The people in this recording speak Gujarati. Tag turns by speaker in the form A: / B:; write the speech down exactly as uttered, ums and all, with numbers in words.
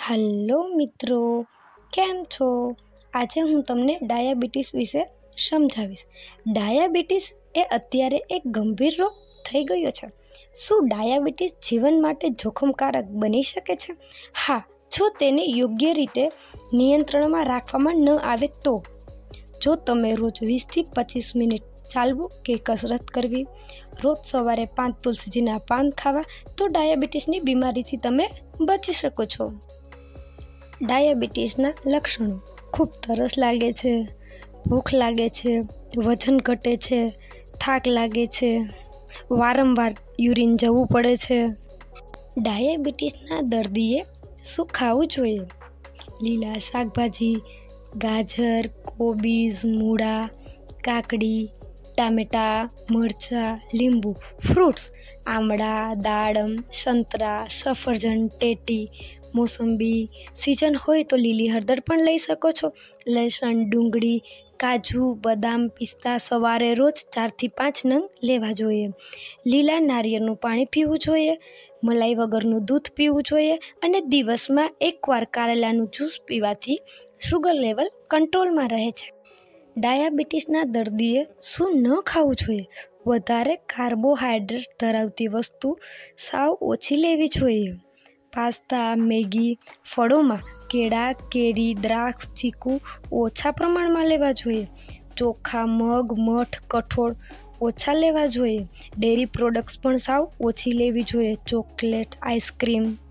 A: હલો મિત્રો, કેમ છો? આજે હું તમને ડાયાબિટીસ વિશે સમજાવીશ. ડાયાબિટીસ એ અત્યારે એક ગંભીર રોગ થઈ ગયો છે. શું ડાયાબિટીસ જીવન માટે જોખમકારક બની શકે છે? હા, જો તેને યોગ્ય રીતે નિયંત્રણમાં રાખવામાં ન આવે તો. જો તમે રોજ વીસથી પચીસ મિનિટ ચાલવું કે કસરત કરવી, રોજ સવારે પાંચ તુલસીના પાન ખાવા, તો ડાયાબિટીસની બીમારીથી તમે બચી શકો છો. ડાયાબિટીસના લક્ષણો: ખૂબ તરસ લાગે છે, ભૂખ લાગે છે, વજન ઘટે છે, થાક લાગે છે, વારંવાર યુરિન જવું પડે છે. ડાયાબિટીસના દર્દીએ શું ખાવું જોઈએ? લીલા શાકભાજી, ગાજર, કોબીજ, મૂળા, કાકડી, ટામેટાં, મરચાં, લીંબુ, ફ્રૂટ્સ, આમળા, દાડમ, સંતરા, સફરજન, ટેટી, મોસંબી. સિઝન હોય તો લીલી હળદર પણ લઈ શકો છો. લસણ, ડુંગળી, કાજુ, બદામ, પિસ્તા સવારે રોજ ચારથી પાંચ નંગ લેવા જોઈએ. લીલા નારિયેળનું પાણી પીવું જોઈએ. મલાઈ વગરનું દૂધ પીવું જોઈએ અને દિવસમાં એકવાર કારેલાનું જ્યુસ પીવાથી શુગર લેવલ કંટ્રોલમાં રહે છે. ડાયાબિટીસના દર્દીએ શું ન ખાવું જોઈએ? વધારે કાર્બોહાઈડ્રેટ ધરાવતી વસ્તુ સાવ ઓછી લેવી જોઈએ. Pasta, Maggi. ફળોમાં કેળા, કેરી, દ્રાક્ષ, ચીકુ ઓછા પ્રમાણમાં લેવા જોઈએ. ચોખા, મગ, મઠ, કઠોળ ઓછા લેવા જોઈએ. ડેરી પ્રોડક્ટ્સ પણ સાવ ઓછી લેવી જોઈએ. Chocolate, ice cream,